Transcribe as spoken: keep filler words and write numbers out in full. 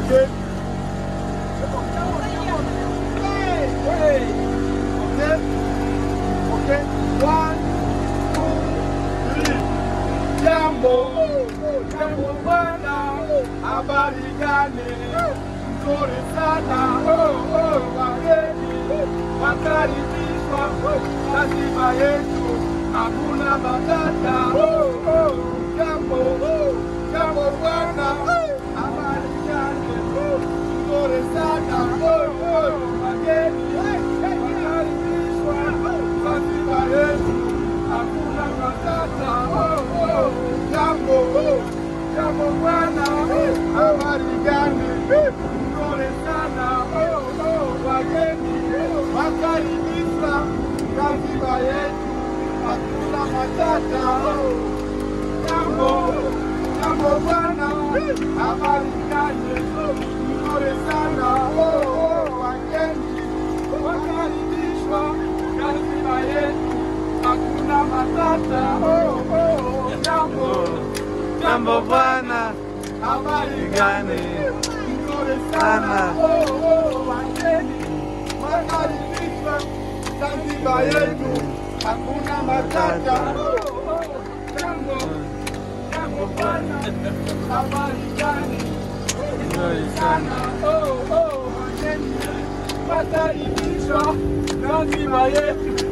wageni. Hey, okay, okay, one, two, three. Jambo, jambo bwana, habari gani? Nzuri sana, oh oh, wageni wakaribishwa Zanzibar yetu, hakuna matata. Oh oh, jambo, jambo bwana, habari gani? Nzuri sana, oh oh, wageni wakaribishwa Zanzibar yetu, hakuna matata. Oh oh, jambo, jambo bwana, habari gani? Nzuri sana, oh oh, wageni wakaribishwa Zanzibar yetu, hakuna matata. Jambo, jambo bwana, habari gani? Nzuri sana, oh oh, wageni wakaribishwa Zanzibar yetu, hakuna matata. Oh oh, jambo, jambo bwana, habari gani? Nzuri sana, oh oh, wageni wakaribishwa Zanzibar yetu, hakuna matata. Oh oh, jambo, jambo bwana, habari gani? Nzuri sana, oh oh, wageni wakaribishwa Zanzibar yetu,